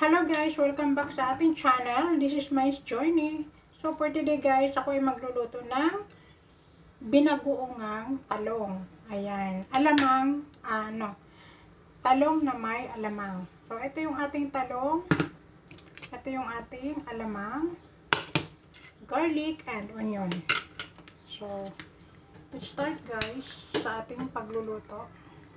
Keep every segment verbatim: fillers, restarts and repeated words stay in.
Hello guys! Welcome back sa ating channel. This is my journey. So for today guys, ako ay magluluto ng binagoongang talong. Ayan. Alamang, ano, talong na may alamang. So ito yung ating talong. Ito yung ating alamang, garlic, and onion. So, let's start guys sa ating pagluluto.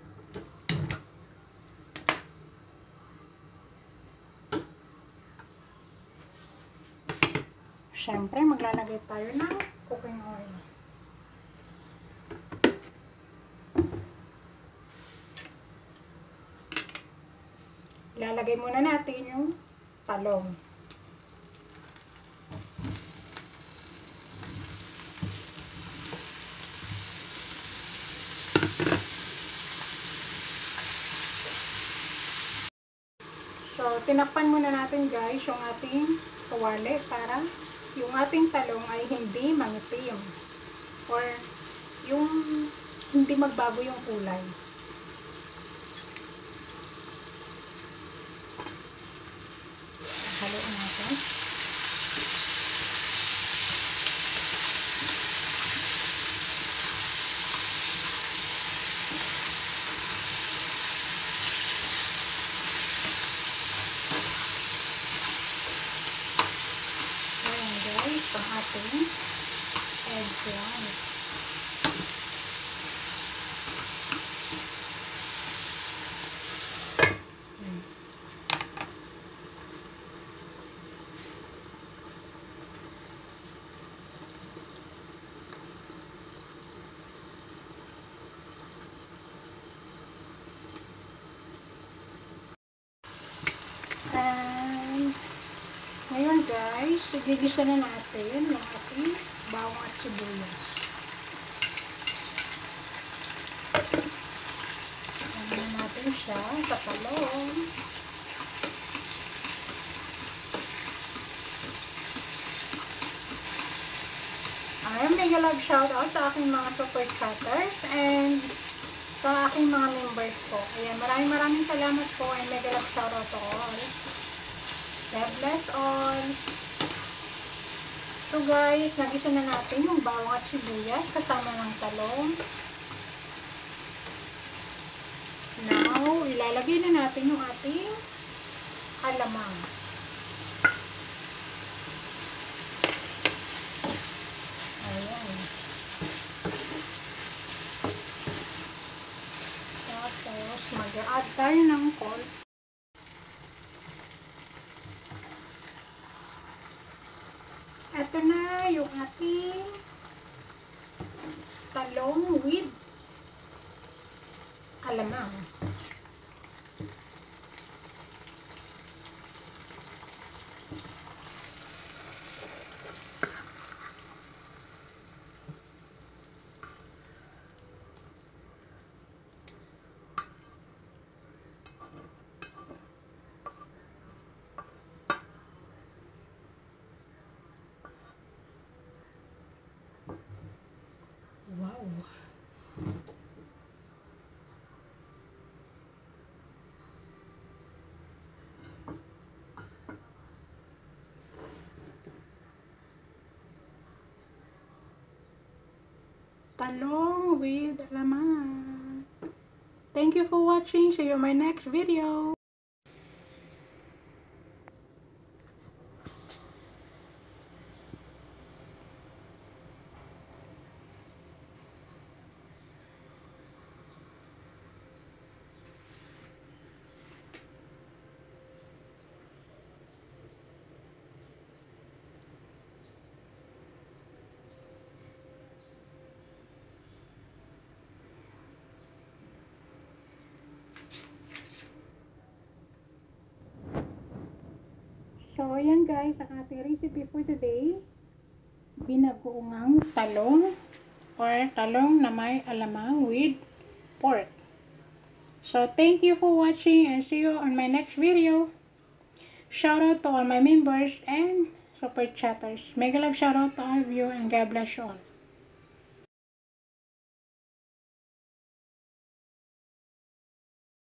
Siyempre, maglalagay tayo ng cooking oil. Ilalagay muna natin yung talong. So, tinakpan muna natin guys yung ating kawali para yung ating talong ay hindi mangitim or yung hindi magbago yung kulay. Haluin natin. Ang ating eggplant. Hmm. And ngayon guys, igigisa na natin yung ating bawang at sibuyas. Lagyan natin siya sa talong. Ay, mega love shoutout sa aking mga super chatters and sa aking mga members po. Ayan, maraming maraming salamat po and mega love shoutout to all. God bless all. So guys, nagisa na natin yung bawang at sibuyas kasama ng talong. Now, ilalagay na natin yung ating alamang. Ayan. Tapos, mag-add tayo ng konti. Ito na yung ating talong with alamang. Wow! Talong with alamang. Thank you for watching. See you in my next video. So, ayan guys, ang ating recipe for today, binagoongang talong or talong na may alamang with pork. So, thank you for watching and see you on my next video. Shout out to all my members and super chatters. Mega love shout out to all of you and God bless you all.